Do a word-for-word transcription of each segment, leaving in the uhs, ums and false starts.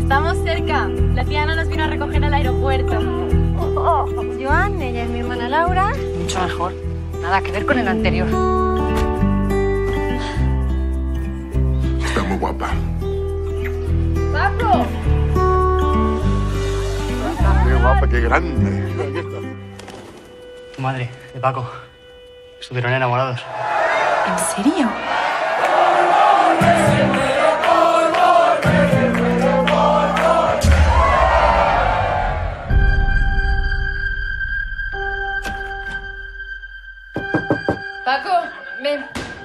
Estamos cerca. La tía Ana nos vino a recoger al aeropuerto. Oh, oh. Joan, ella es mi hermana Laura. Mucho mejor. Nada que ver con el anterior. Está muy guapa. ¡Paco! Qué guapa, qué grande. Tu madre, de Paco. Estuvieron enamorados. ¿En serio? Paco, ven.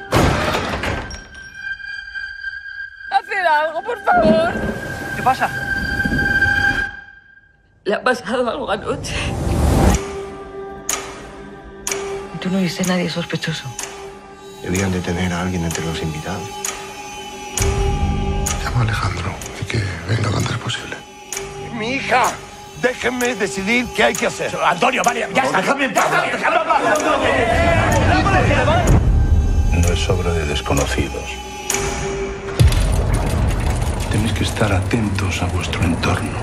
Haced algo, por favor. ¿Qué pasa? ¿Le ha pasado algo anoche? ¿Tú no viste a nadie sospechoso? Debían de tener a alguien entre los invitados. Llama a Alejandro y que venga lo antes posible. Mi hija, déjenme decidir qué hay que hacer. Antonio, vale, ya está, déjame en paz. No es obra de desconocidos. Tenéis que estar atentos a vuestro entorno.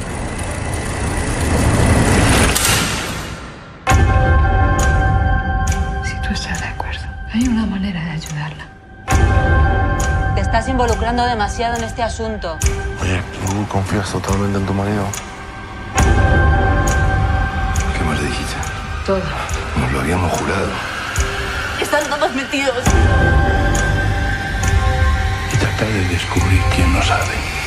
Si tú estás de acuerdo, hay una manera de ayudarla. Te estás involucrando demasiado en este asunto. Oye, ¿tú confías totalmente en tu marido? ¿Qué más dijiste? Todo. Nos lo habíamos jurado. Están todos metidos. Y tratar de descubrir quién no sabe.